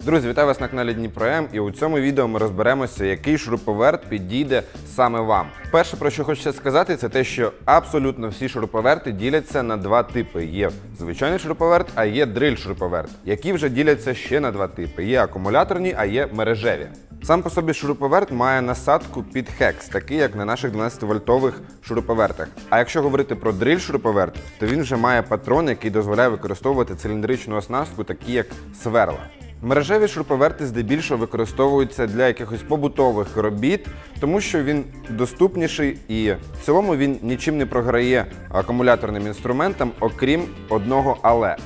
Друзі, вітаю вас на каналі Дніпро М, і у цьому відео ми розберемося, який шуруповерт підійде саме вам. Перше, про що хочеться сказати, це те, що абсолютно всі шуруповерти діляться на два типи. Є звичайний шуруповерт, а є дриль-шуруповерт, які вже діляться ще на два типи. Є акумуляторні, а є мережеві. Сам по собі шуруповерт має насадку під хекс, такий як на наших 12-вольтових шуруповертах. А якщо говорити про дриль-шуруповерт, то він вже має патрон, який дозволяє використовувати циліндричну оснастку, такі як сверла. Мережеві шуруповерти здебільшого використовуються для якихось побутових робіт, тому що він доступніший і в цілому він нічим не програє акумуляторним інструментам, окрім одного але.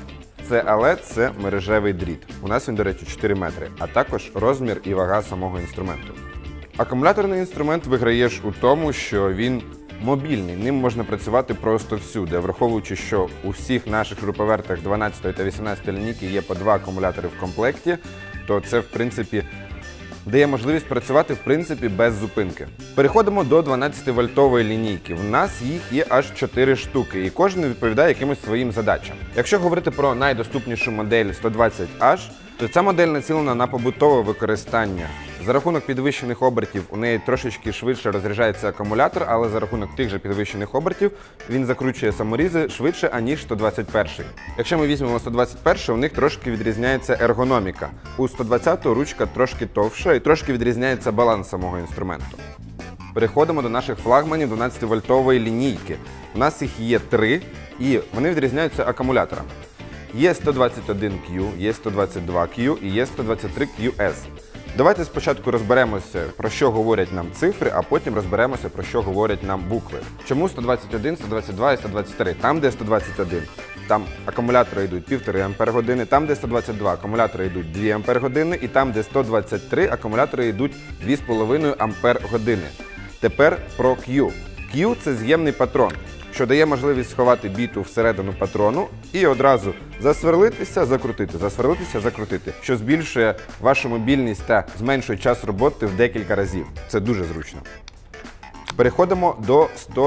Це мережевий дріт. У нас він, до речі, 4 метри, а також розмір і вага самого інструменту. Акумуляторний інструмент виграє ж у тому, що він мобільний, ним можна працювати просто всюди, враховуючи, що у всіх наших шуруповертах 12 та 18 лінійки є по 2 акумулятори в комплекті, то це, в принципі, дає можливість працювати, в принципі, без зупинки. Переходимо до 12-вольтової лінійки. У нас їх є аж 4 штуки, і кожен відповідає якимось своїм задачам. Якщо говорити про найдоступнішу модель 120H, то ця модель націлена на побутове використання. За рахунок підвищених обертів у неї трошечки швидше розряджається акумулятор, але за рахунок тих же підвищених обертів він закручує саморізи швидше, аніж 121-й. Якщо ми візьмемо 121-й, у них трошки відрізняється ергономіка. У 120-го ручка трошки товша і трошки відрізняється баланс самого інструменту. Переходимо до наших флагманів 12-вольтової лінійки. У нас їх є 3, і вони відрізняються акумуляторами. Є 121Q, є 122Q і є 123QS. Давайте спочатку розберемося, про що говорять нам цифри, а потім розберемося, про що говорять нам букви. Чому 121, 122 і 123? Там, де 121, там акумулятори йдуть 1,5 Ах, там, де 122, акумулятори йдуть 2 Ах, і там, де 123, акумулятори йдуть 2,5 Ах. Тепер про Q. Q – це з'ємний патрон, що дає можливість сховати біту всередину патрону і одразу засверлитися, закрутити, засверлитися, закрутити, що збільшує вашу мобільність та зменшує час роботи в декілька разів. Це дуже зручно. Переходимо до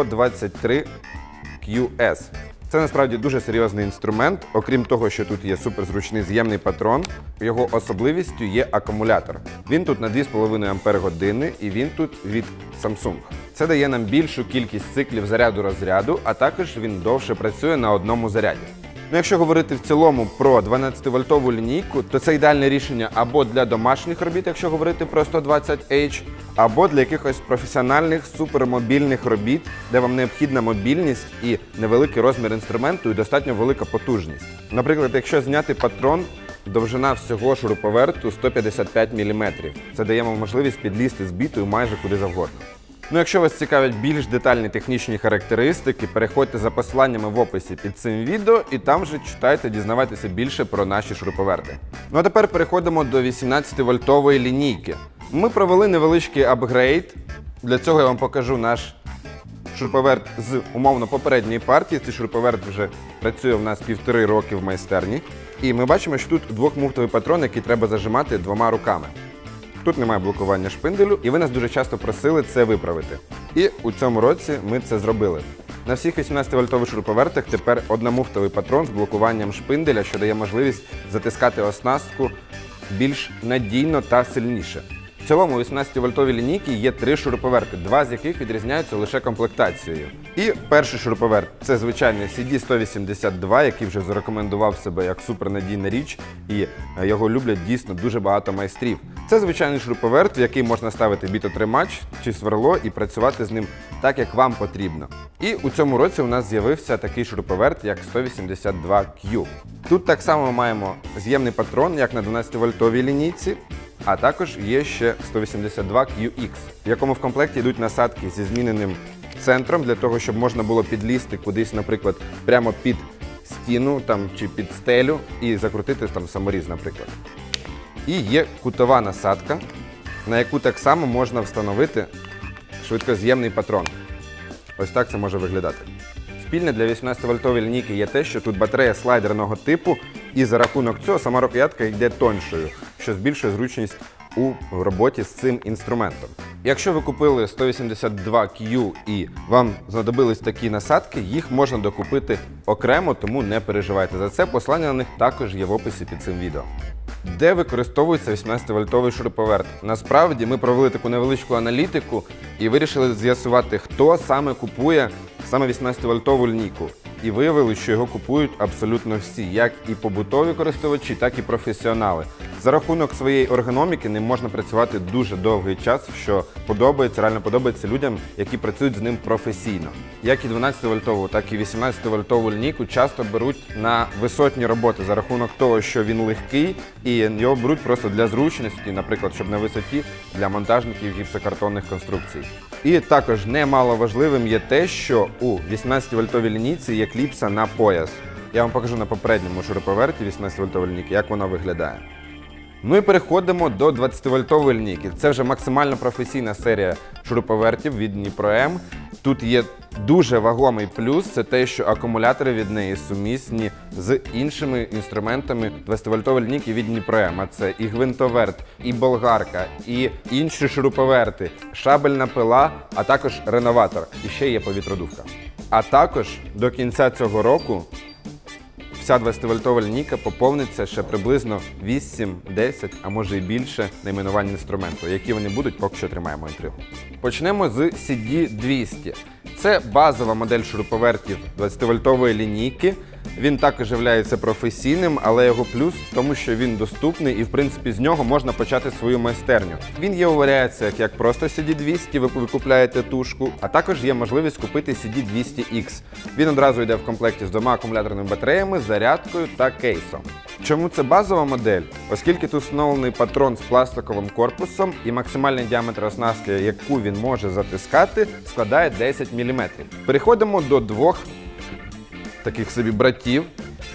123QS. Це насправді дуже серйозний інструмент, окрім того, що тут є суперзручний з'ємний патрон, його особливістю є акумулятор. Він тут на 2,5 Ах і він тут від Samsung. Це дає нам більшу кількість циклів заряду-розряду, а також він довше працює на одному заряді. Якщо говорити в цілому про 12-вольтову лінійку, то це ідеальне рішення або для домашніх робіт, якщо говорити про 120H, або для якихось професіональних супермобільних робіт, де вам необхідна мобільність і невеликий розмір інструменту і достатньо велика потужність. Наприклад, якщо зняти патрон, довжина всього шуруповерту 155 мм. Це дає вам можливість підлізти з бітою майже куди завгодно. Якщо вас цікавлять більш детальні технічні характеристики, переходьте за посиланнями в описі під цим відео і там же читайте, дізнавайтеся більше про наші шуруповерти. А тепер переходимо до 18-вольтової лінійки. Ми провели невеличкий апгрейд. Для цього я вам покажу наш шуруповерт з умовно попередньої партії. Цей шуруповерт вже працює в нас 1,5 роки в майстерні. І ми бачимо, що тут двохмуфтовий патрон, який треба зажимати 2 руками. Тут немає блокування шпинделю, і ви нас дуже часто просили це виправити. І у цьому році ми це зробили. На всіх 18-вольтових шуруповертах тепер одномуфтовий патрон з блокуванням шпинделя, що дає можливість затискати оснастку більш надійно та сильніше. В цілому у 18-вольтовій лінійці є 3 шуруповерти, 2 з яких відрізняються лише комплектацією. І перший шуруповерт – це звичайний CD182, який вже зарекомендував себе як супернадійна річ, і його люблять дійсно дуже багато майстрів. Це звичайний шуруповерт, в який можна ставити бітотримач чи сверло і працювати з ним так, як вам потрібно. І у цьому році у нас з'явився такий шуруповерт, як 182Q. Тут так само ми маємо з'ємний патрон, як на 12-вольтовій лінійці, а також є ще 182QX, в якому в комплекті йдуть насадки зі зміненим центром, для того, щоб можна було підлізти кудись, наприклад, прямо під стіну чи під стелю і закрутити там саморіз, наприклад. І є кутова насадка, на яку так само можна встановити швидкоз'ємний патрон. Ось так це може виглядати. Спільне для 18-вольтової лінійки є те, що тут батарея слайдерного типу, і за рахунок цього сама рукоятка йде тоншою, що збільшує зручність у роботі з цим інструментом. Якщо ви купили 182Q і вам знадобились такі насадки, їх можна докупити окремо, тому не переживайте за це. Посилання на них також є в описі під цим відео. Де використовується 18-вольтовий шуруповерт? Насправді ми провели таку невеличку аналітику і вирішили з'ясувати, хто саме купує саме 18-вольтову лінійку. І виявили, що його купують абсолютно всі, як і побутові користувачі, так і професіонали. За рахунок своєї ергономіки ним можна працювати дуже довгий час, що реально подобається людям, які працюють з ним професійно. Як і 12-вольтову, так і 18-вольтову лінійку часто беруть на висотні роботи за рахунок того, що він легкий, і його беруть просто для зручності, наприклад, щоб на висоті для монтажників гіпсокартонних конструкцій. І також немало важливим є те, що у 18-вольтовій лінійці є кліпса на пояс. Я вам покажу на попередньому шуруповерті 18-вольтової лінійки, як вона виглядає. Ну і переходимо до 20-вольтової лінійки. Це вже максимально професійна серія шуруповертів від Дніпро-М. Тут є дуже вагомий плюс, це те, що акумулятори від неї сумісні з іншими інструментами 20-вольтової лінійки від Дніпро-М. А це і гвинтоверт, і болгарка, і інші шуруповерти, шабельна пила, а також реноватор. І ще є повітродувка. А також до кінця цього року вся 20-вольтова лінійка поповниться ще приблизно 8-10, а може і більше найменувань інструменту. Які вони будуть, поки що тримаємо інтригу. Почнемо з CD200. Це базова модель шуруповертів 20-вольтової лінійки. Він також є професійним, але його плюс в тому, що він доступний і, в принципі, з нього можна почати свою майстерню. Він є у варіаціях як просто CD200, ви купляєте тушку, а також є можливість купити CD200X. Він одразу йде в комплекті з 2 акумуляторними батареями, зарядкою та кейсом. Чому це базова модель? Оскільки тут встановлений патрон з пластиковим корпусом і максимальний діаметр оснастки, яку він може затискати, складає 10 мм. Переходимо до двох таких собі братів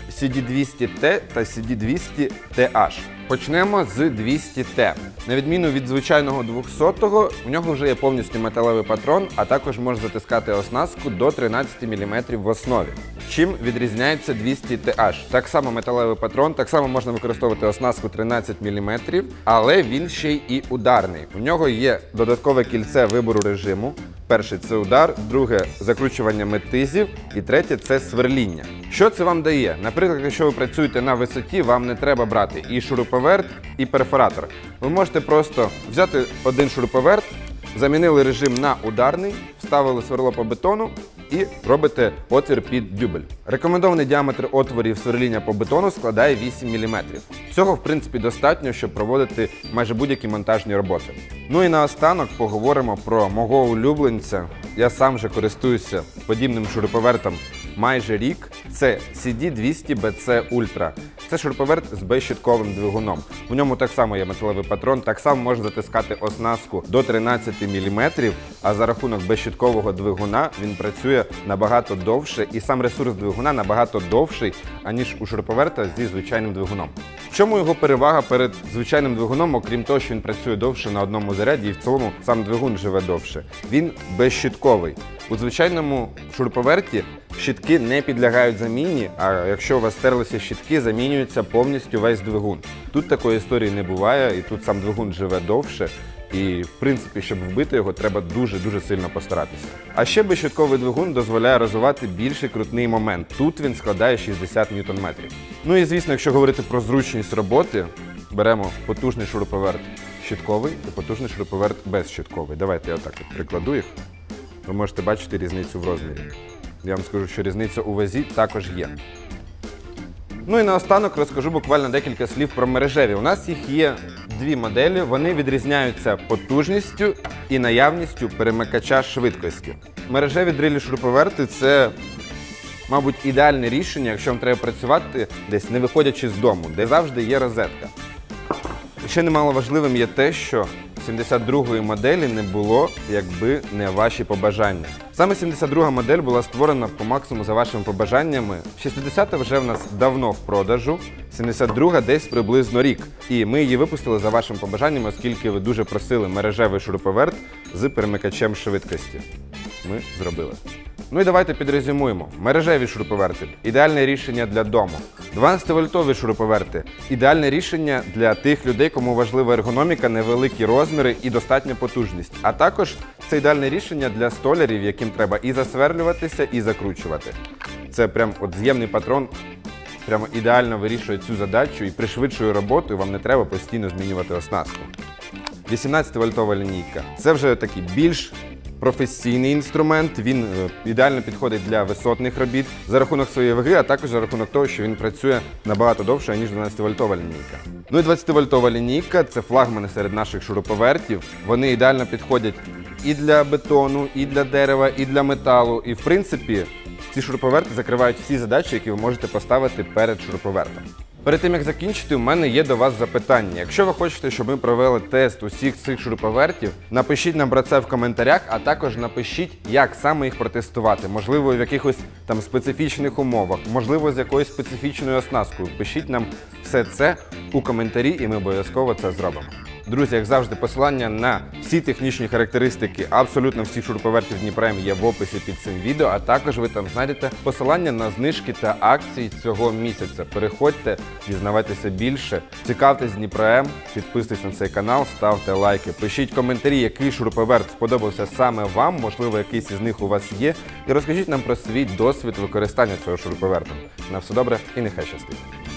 CD200T та CD200TH. Почнемо з 200T. На відміну від звичайного 200-го, у нього вже є повністю металевий патрон, а також може затискати оснастку до 13 мм в основі. Чим відрізняється 200TH? Так само металевий патрон, так само можна використовувати оснастку 13 мм, але він ще й ударний. У нього є додаткове кільце вибору режиму. Перший – це удар, друге – закручування метизів і третє – це сверління. Що це вам дає? Наприклад, якщо ви працюєте на висоті, вам не треба брати і шуруповерт, і перфоратор. Ви можете просто взяти один шуруповерт, замінили режим на ударний, вставили сверло по бетону і робите отвір під дюбель. Рекомендований діаметр отворів сверління по бетону складає 8 мм. Цього, в принципі, достатньо, щоб проводити майже будь-які монтажні роботи. Ну і наостанок поговоримо про мого улюбленця. Я сам вже користуюся подібним шуруповертом майже рік. Це CD200BC Ultra. Це шуруповерт з безщітковим двигуном. В ньому так само є металевий патрон, так само можна затискати оснастку до 13 мм, а за рахунок безщіткового двигуна він працює набагато довше і сам ресурс двигуна набагато довший, аніж у шуруповерта зі звичайним двигуном. В чому його перевага перед звичайним двигуном, окрім того, що він працює довше на одному заряді і в цілому сам двигун живе довше? Він безщітковий. У звичайному шуруповерті щітки не підлягають заміні, а якщо у вас стерлися щітки, замінюється повністю весь двигун. Тут такої історії не буває, і тут сам двигун живе довше. І, в принципі, щоб вбити його, треба дуже-дуже сильно постаратися. А ще безщітковий двигун дозволяє розвивати більший крутний момент. Тут він складає 60 Нм. Ну і, звісно, якщо говорити про зручність роботи, беремо потужний шуруповерт щітковий і потужний шуруповерт безщітковий. Давайте я отак от прикладу їх. Ви можете бачити різницю в розмірі. Я вам скажу, що різниця у вазі також є. Ну і наостанок розкажу буквально декілька слів про мережеві. У нас їх є дві моделі, вони відрізняються потужністю і наявністю перемикача швидкості. Мережеві дрилі шуруповерти – це, мабуть, ідеальне рішення, якщо вам треба працювати десь не виходячи з дому, де завжди є розетка. Ще немало важливим є те, що 72-ї моделі не було, якби не ваші побажання. Саме 72-га модель була створена по максимуму за вашими побажаннями. 60-та вже в нас давно в продажу, 72-га десь приблизно рік. І ми її випустили за вашими побажаннями, оскільки ви дуже просили мережевий шуруповерт з перемикачем швидкості. Ми зробили. Ну і давайте підрезюмуємо. Мережеві шуруповерти – ідеальне рішення для дому. 12-вольтові шуруповерти – ідеальне рішення для тих людей, кому важлива ергономіка, невеликі розміри і достатня потужність. А також це ідеальне рішення для столярів, яким треба і засверлюватися, і закручувати. Це прям от з'ємний патрон прямо ідеально вирішує цю задачу і пришвидшує роботу, і вам не треба постійно змінювати оснастку. 18-вольтова лінійка. Це вже такий більш професійний інструмент, він ідеально підходить для висотних робіт за рахунок своєї ваги, а також за рахунок того, що він працює набагато довше, ніж 12-вольтова лінійка. Ну і 20-вольтова лінійка – це флагмани серед наших шуруповертів. Вони ідеально підходять і для бетону, і для дерева, і для металу. І в принципі, ці шуруповерти закривають всі задачі, які ви можете поставити перед шуруповертом. Перед тим, як закінчити, у мене є до вас запитання. Якщо ви хочете, щоб ми провели тест усіх цих шуруповертів, напишіть нам про це в коментарях, а також напишіть, як саме їх протестувати. Можливо, в якихось там специфічних умовах, можливо, з якоюсь специфічною оснасткою. Пишіть нам все це у коментарі, і ми обов'язково це зробимо. Друзі, як завжди, посилання на всі технічні характеристики абсолютно всіх шуруповертів Дніпрем є в описі під цим відео, а також ви там знайдете посилання на знижки та акції цього місяця. Переходьте, дізнавайтеся більше, цікавтесь Дніпрем, підписуйтесь на цей канал, ставте лайки, пишіть коментарі, який шуруповерт сподобався саме вам, можливо, якийсь із них у вас є, і розкажіть нам про свій досвід використання цього шуруповерту. На все добре і нехай щастить!